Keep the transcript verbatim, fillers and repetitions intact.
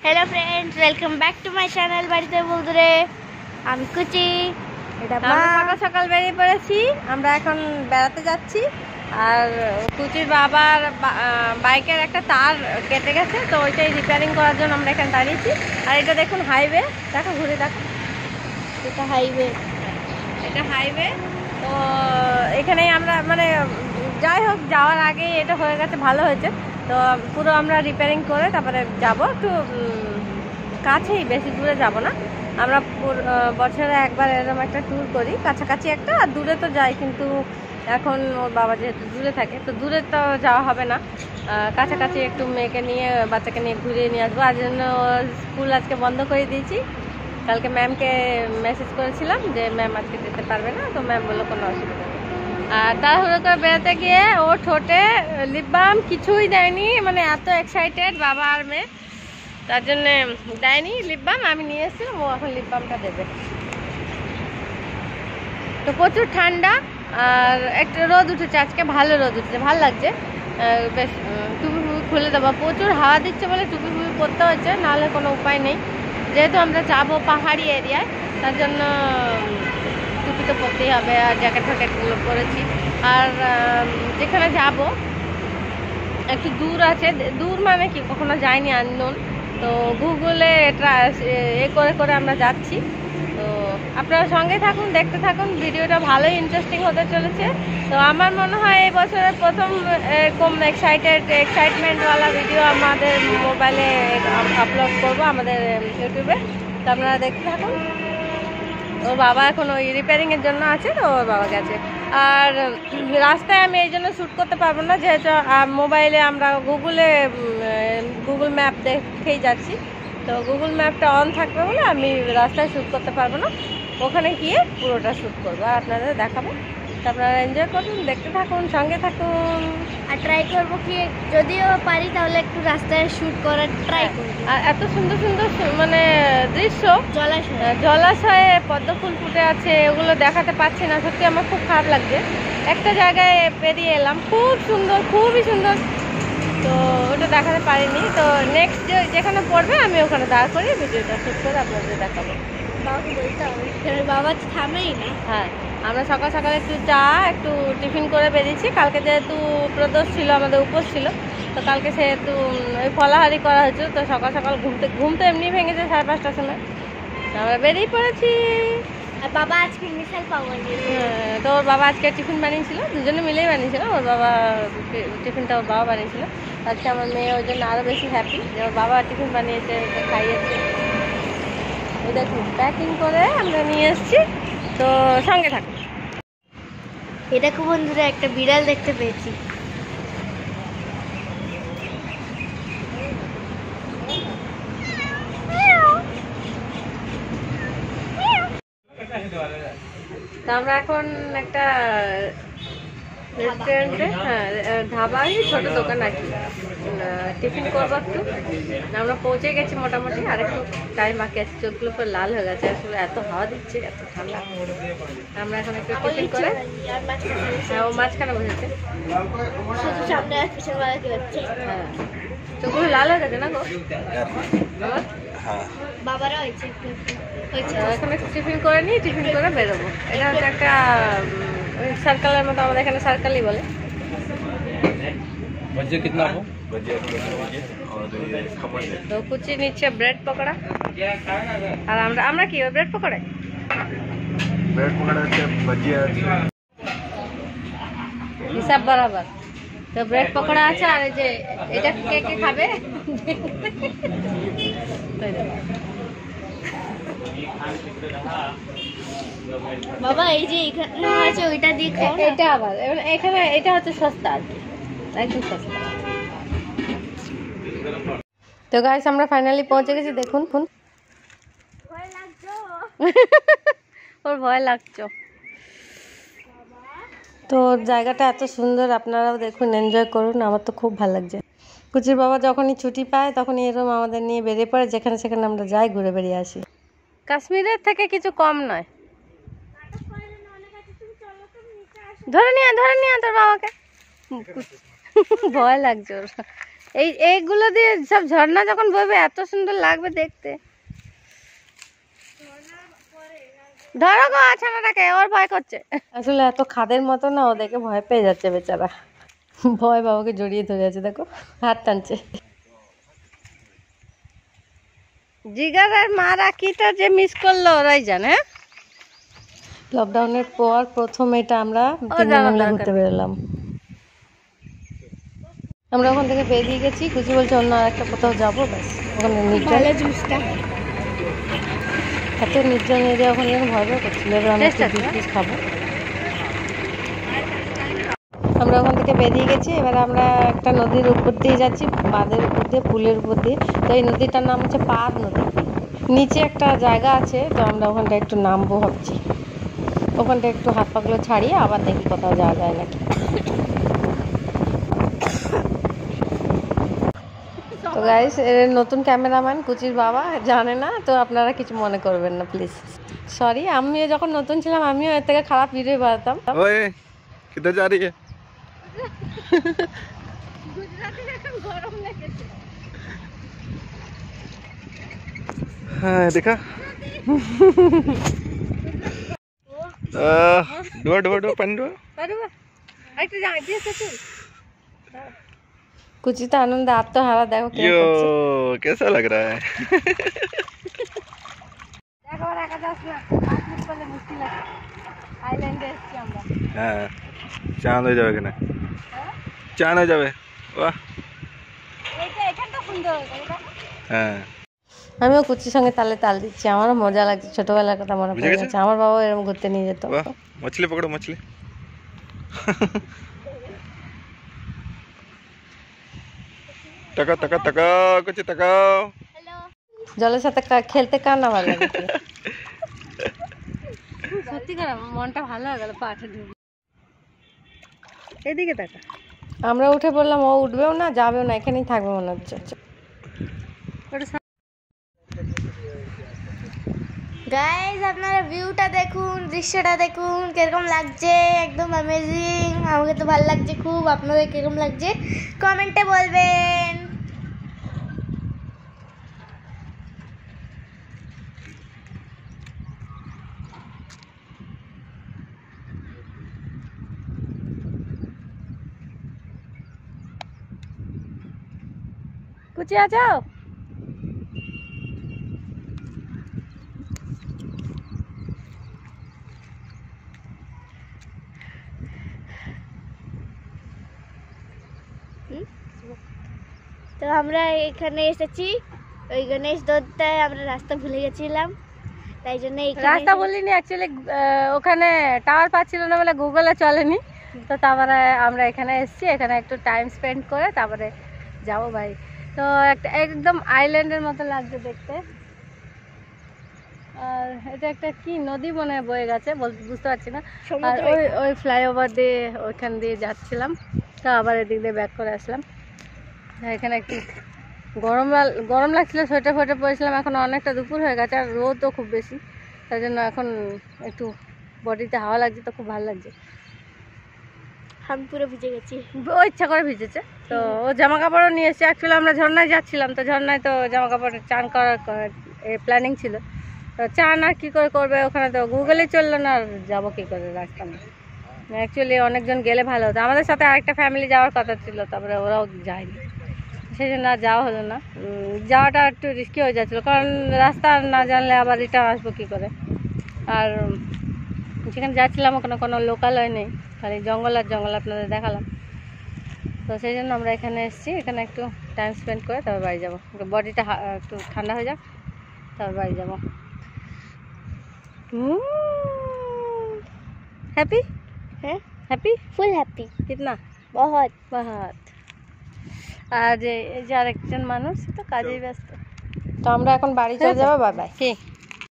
Hello friends, welcome back to my channel. বাড়িতে বন্ধুরে আমি কুচি। এটা সকাল সকাল বেরিয়ে পড়েছি, আমরা এখন বেড়াতে যাচ্ছি। আর কুচির বাবার বাইকের একটা তার কেটে গেছে, তো ওইটাই রিপেয়ারিং করার জন্য আমরা এখানে দাঁড়িয়েছি। আর এটা দেখুন হাইওয়ে, দেখো ঘুরে দেখো, এটা হাইওয়ে এটা হাইওয়ে। তো এখানেই আমরা মানে যাই হোক যাওয়ার আগে এটা হয়ে গেছে, ভালো হয়েছে। তো পুরো আমরা রিপেয়ারিং করে তারপরে যাবো, একটু কাছেই, বেশি দূরে যাব না। আমরা বছরে একবার এরকম একটা ট্যুর করি, কাছাকাছি একটা, আর দূরে তো যাই, কিন্তু এখন ওর বাবা যেহেতু দূরে থাকে তো দূরে তো যাওয়া হবে না। কাছাকাছি একটু মেয়েকে নিয়ে, বাচ্চাকে নিয়ে ঘুরিয়ে নিয়ে আসবো। আর জন্য স্কুল আজকে বন্ধ করে দিয়েছি। কালকে ম্যামকে মেসেজ করেছিলাম যে ম্যাম আজকে যেতে পারবে না, তো ম্যাম বললো কোনো অসুবিধা নেই। আর তাড়াহুড়ো করে বেড়াতে গিয়ে ও ঠোঁটে লিপ বাম কিছুই দেয়নি, মানে এত এক্সাইটেড বাবা আর মেয়ে, তার জন্যে দেয়নি লিপ বাম। আমি নিয়ে এসেছিলাম, ও এখন লিপ বামটা দেবে। তো প্রচুর ঠান্ডা আর একটু রোদ উঠেছে, আজকে ভালো রোদ উঠেছে, ভালো লাগছে। বেশ টুপি ফুপি খুলে দেবো, প্রচুর হাওয়া দিচ্ছে বলে টুপি ফুপি পরতে হচ্ছে, নাহলে কোনো উপায় নেই। যেহেতু আমরা যাবো পাহাড়ি এরিয়ায়, তার জন্য টুপি তো পরতেই হবে, আর জ্যাকেট ফ্যাকেটগুলো পরেছি। আর যেখানে যাব একটু দূর আছে, দূর মানে কি কখনো যাইনি, আননোন। তো গুগলে এ করে করে আমরা যাচ্ছি। তো আপনারা সঙ্গে থাকুন, দেখতে থাকুন, ভিডিওটা ভালোই ইন্টারেস্টিং হতে চলেছে। তো আমার মনে হয় এই বছরের প্রথম এরকম এক্সাইটেড এক্সাইটমেন্টওয়ালা ভিডিও আমাদের মোবাইলে আপলোড করবো, আমাদের ইউটিউবে। তো আপনারা দেখতে থাকুন। ওর বাবা এখন ওই রিপেয়ারিংয়ের জন্য আছে, তো ওর বাবা গেছে। আর রাস্তায় আমি এই জন্য শ্যুট করতে পারবো না, যেহেতু মোবাইলে আমরা গুগলে গুগল ম্যাপ দেখেই যাচ্ছি। তো গুগল ম্যাপটা অন থাকবে বলে আমি রাস্তায় শ্যুট করতে পারবো না, ওখানে গিয়ে পুরোটা শ্যুট করবো আর আপনাদের দেখাবো। তো আপনারা এনজয় করুন, দেখতে থাকুন, সঙ্গে থাকুন। আর ট্রাই করবো কি যদিও পারি তাহলে একটু রাস্তায় শ্যুট করার ট্রাই করব। আর এত সুন্দর সুন্দর মানে দৃশ্য, জলাশয় জলাশয়ে পদ্ম ফুল ফুটে আছে, ওগুলো দেখাতে পাচ্ছি না, সত্যি আমার খুব খারাপ লাগছে। একটা জায়গায় পেরিয়ে এলাম, খুব সুন্দর, খুবই সুন্দর, তো ওটা দেখাতে পারিনি। তো নেক্সট যেখানে পড়বে আমি ওখানে দাঁড় করে ভিডিওটা শ্যুট করে আপনাদের দেখাবো। বাবাকে বলতে হবে, বাবা থামেই না। হ্যাঁ, আমরা সকাল সকালে একটু চা, একটু টিফিন করে বেরিয়েছি। কালকে যেহেতু প্রদোষ ছিল, আমাদের উপোস ছিল, তো কালকে সেহেতু ওই ফলাহারি করা হয়েছিল। তো সকাল সকাল ঘুমতে ঘুমতে এমনি ভেঙেছে সাড়ে পাঁচটার সময়, আমরা বেরিয়ে পড়েছি। আর বাবা আজকে মিশাল পাওয়া হ্যাঁ, তো ওর বাবা আজকে টিফিন বানিয়েছিল, দুজনে মিলেই বানিয়েছিল। ওর বাবা টিফিনটা ওর বাবা বানিয়েছিল। আজকে আমার মেয়ে ওই জন্য আরও বেশি হ্যাপি যে ওর বাবা টিফিন বানিয়েছে, ওকে খাইয়েছে। ওই দেখুন প্যাকিং করে আমরা নিয়ে এসেছি, তো সঙ্গে থাকুন। এটা খুব বন্ধুরা একটা বিড়াল দেখতে পেয়েছি। তো আমরা এখন একটা রেস্টুরেন্টে, হ্যাঁ ধাবায়, ছোট দোকান আর কি, টিফিন করবো একটু। আমরা পৌঁছে গেছি মোটামুটি, আর একটু টাইম বাকি আছে। চোখগুলো পুরো লাল হয়ে গেছে, আসলে এত হাওয়া দিচ্ছে, এত ঠান্ডা। আমরা এখন একটু টিফিন করে, হ্যাঁ ও মাঝখানে বসেছে, হ্যাঁ চোখগুলো লাল হয়ে গেছে না গো বাবারা হয়েছে। এখন একটু টিফিন করে নিই, টিফিন করে বেরোবো। এটা হচ্ছে একটা সার্কেলের মতো, আমাদের এখানে সার্কেলই বলে। তো কুচি নিচ্ছে ব্রেড পকোড়া, আর আমরা আমরা কি ব্রেড পকোড়া ব্রেড পকোড়া আছে, ভজিয়া আছে, হিসাব বরাবর। তো ব্রেড পকোড়া আছে, আর এই যে এটা কে কে খাবে বাবা এই যে এখানে আছে ওইটা দিয়ে খাও না। এটা আবার এখানে এটা হচ্ছে সস্তা আর কি, একদম সস্তা। তো গাইস আমরা ফাইনালি পৌঁছে গেছি, দেখুন ফোন ভয় লাগছো ওর ভয় লাগছো। তো জায়গাটা এত সুন্দর, আপনারাও দেখুন, এনজয় করুন, আমার তো খুব ভালো লাগছে। কুচির বাবা যখনই ছুটি পায় তখনই এরকম আমাদের নিয়ে বেরিয়ে পড়ে, যেখানে সেখানে আমরা যাই, ঘুরে বেরিয়ে আসি। কাশ্মীরের থেকে কিছু কম নয়। ধরে নিয়ে ধরে নিয়ে তোর বাবাকে, ভয় লাগছে ওর। এই এইগুলো দিয়ে সব ঝর্ণা যখন বইবে এত সুন্দর লাগবে দেখতে। ধরো গো ছানাটাকে, ওর ভয় করছে। আসলে এত খাদের মতো না, ও দেখে ভয় পেয়ে যাচ্ছে বেচারা। ভয় বাবাকে জড়িয়ে ধরে আছে, দেখো হাত টানছে। জিগার আর মা রাখিটা যে মিস করলো ওরাই জানে। লকডাউনের পর প্রথম এটা আমরা তিনজন মিলে ঘুরতে বেরোলাম। আমরা ওখান থেকে বেরিয়ে গেছি, কুচি বলছে অন্য আর একটা কোথাও যাবো, ব্যাস ওখানে নির্জন এত নির্জন এরিয়া, ওখানে যেন ভয় ভয় করছিল। এবার আমরা জুস টুস খাবো। আমরা ওখান থেকে বেরিয়ে গেছি, এবার আমরা একটা নদীর উপর দিয়ে যাচ্ছি, বাঁধের উপর দিয়ে, পুলের উপর দিয়ে। তো এই নদীটার নাম হচ্ছে পাদ নদী। নিচে একটা জায়গা আছে, তো আমরা ওখানটা একটু নামবো ভাবছি। ওখানটা একটু হাত পাগুলো ছাড়িয়ে আবার দেখি কোথাও যাওয়া যায় নাকি। তো গাইস, এর নতুন ক্যামেরাম্যান কুচির বাবা, জানে না তো আপনারা কিছু মনে করবেন না প্লিজ। সরি, আমিও যখন নতুন ছিলাম আমিও এর থেকে খারাপ ভিডিও বানাতাম। ओए किधर जा रही है? हाँ देखा। डुआ डुआ डुआ पानी डुआ। कुछ तो आनंद आत्महारा देखो क्या यो करছে। कैसा लग रहा है? দেখো রাখা যাস না, পাঁচ মিনিট পরে মুশকিল আছে। আইল্যান্ডে এসেছি আমরা। হ্যাঁ, চাঁদ হয়ে যাবে কিনা? চাঁদ হয়ে যাবে। বাহ, এইটা এখানটা সুন্দর এটা। হ্যাঁ, আমিও কুচির সঙ্গে তালে তাল দিচ্ছি, আমারও মজা লাগছে, ছোটবেলার কথা মনে বুঝে পড়ে গেছো? যাচ্ছে। আমার বাবা এরকম ঘুরতে নিয়ে যেত। वाह, मछली पकड़ो मछली। टका टका टका कुछ टकाओ। জলের সাথে কা- খেলতে কার না ভালো লাগে? সত্যি করে মনটা ভালো হয়ে গেল পাঠে ঢুকে। এদিকে দেখা, আমরা উঠে পড়লাম, ও উঠবেও না যাবেও না, এখানেই থাকবে মনে হচ্ছে। গাইজ আপনারা ভিউটা দেখুন, দৃশ্যটা দেখুন কিরকম লাগছে, একদম অ্যামেজিং। আমাকে তো ভালো লাগছে খুব, আপনাদের কিরকম লাগছে কমেন্টে বলবেন। কুচি আ যাও। তো আমরা এখানে এসেছি, ওই গণেশ দত্তায় আমরা রাস্তা ভুলে গেছিলাম, তাই জন্য রাস্তা বলিনি, অ্যাকচুয়ালি ওখানে টাওয়ার পাচ্ছিল না বলে গুগলে চলেনি। তো তারপরে আমরা এখানে এসেছি, এখানে একটু টাইম স্পেন্ড করে তারপরে যাবো ভাই। তো একটা একদম আইল্যান্ডের মতো লাগছে দেখতে। আর এটা একটা কি নদী মনে হয় বয়ে গেছে, বুঝতে পারছি না। আর ওই ওই ফ্লাইওভার দিয়ে ওইখান দিয়ে যাচ্ছিলাম, তো আবার এদিক দিয়ে ব্যাক করে আসলাম। এখানে একটু গরম গরম লাগছিল, সোয়েটার ফোয়েটার পরেছিলাম। এখন অনেকটা দুপুর হয়ে গেছে আর রোদও খুব বেশি, তাই জন্য এখন একটু বডিতে হাওয়া লাগছে, তো খুব ভালো লাগছে। আমি পুরো ভিজে গেছি, ও ইচ্ছা করে ভিজেছে। তো ও জামা কাপড়ও নিয়ে এসেছে। অ্যাকচুয়ালি আমরা ঝর্ণায় যাচ্ছিলাম, তো ঝর্ণায় তো জামা কাপড় চান করার প্ল্যানিং ছিল। তো চান আর কী করে করবে, ওখানে তো গুগলে চললো না, আর যাবো কী করে রাস্তা না। অ্যাকচুয়ালি অনেকজন গেলে ভালো হতো, আমাদের সাথে আরেকটা ফ্যামিলি যাওয়ার কথা ছিল, তারপরে ওরাও যায়নি, সেই জন্য আর যাওয়া হলো না। যাওয়াটা একটু রিস্কি হয়ে যাচ্ছিলো, কারণ রাস্তা না জানলে আবার রিটার্ন আসবো কী করে। আর যেখানে যাচ্ছিলাম ওখানে কোনো লোকালয় নেই, খালি জঙ্গল আর জঙ্গল আপনাদের দেখালাম। তো সেই জন্য আমরা এখানে এসেছি, এখানে একটু টাইম স্পেন্ড করে তারপর বাড়ি যাবো। বডিটা একটু ঠান্ডা হয়ে যাক, তারপর বাড়ি যাবো। हैप्पी है हैप्पी फुल हैप्पी, कितना बहुत बहुत। আর এই যে আরেকজন মানুষ তো কাজেই ব্যস্ত। তো আমরা এখন বাড়ি চলে যাবো। Bye bye. কি